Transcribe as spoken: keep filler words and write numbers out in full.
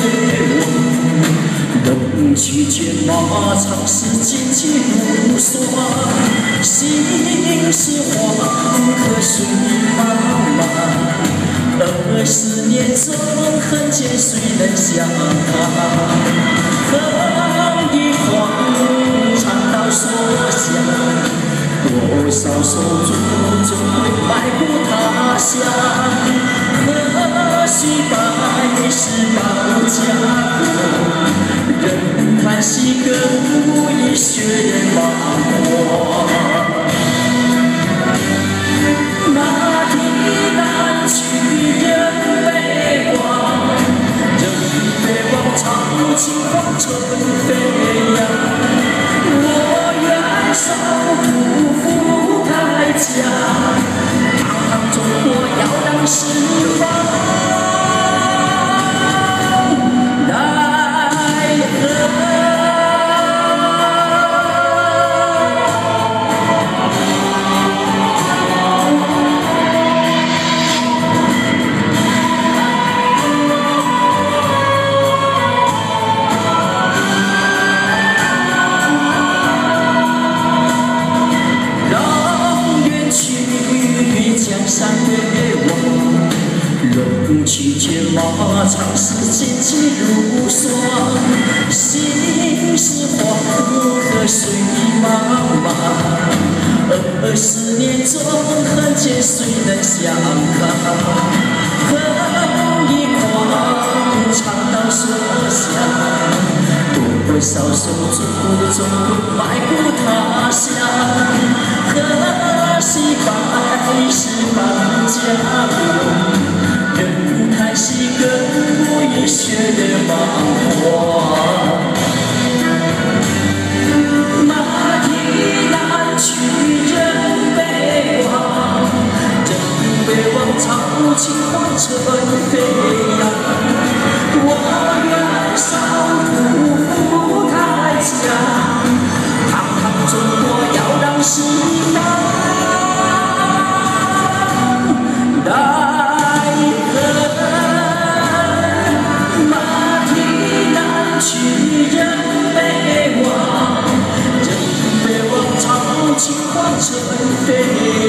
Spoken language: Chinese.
我，龙去卷马长是荆棘如霜，心是黄河水茫茫。二十年中恨间谁能相抗？哼一狂，唱到所向。多少手足终会埋骨他乡，何须百世保家国？任叹息亘古以血染光。马蹄南去人北望，人北望潮起黄尘飞扬。我愿守护福台家，堂堂中国要让四方。奈何？山北望，龙去卷马长是荆棘如霜，心是黄河水茫茫。二十年中恨间谁能相抗？哼一狂，唱到所向。多少手足终会埋骨他乡，何须百世保家国？任叹息亘古以血茫黄。马蹄南去人北望，人北望潮起黄尘飞扬。我愿守护福台家，堂堂中国要让四方。奈何？马蹄南去人北望，人北望潮起黄尘飞